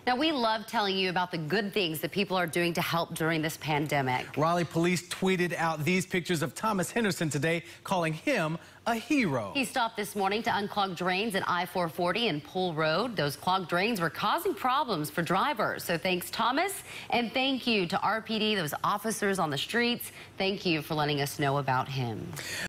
Now, we love telling you about the good things that people are doing to help during this pandemic. Raleigh police tweeted out these pictures of Thomas Henderson today, calling him a hero. He stopped this morning to unclog drains at I-440 and Pool Road. Those clogged drains were causing problems for drivers. So thanks, Thomas, and thank you to RPD, those officers on the streets. Thank you for letting us know about him.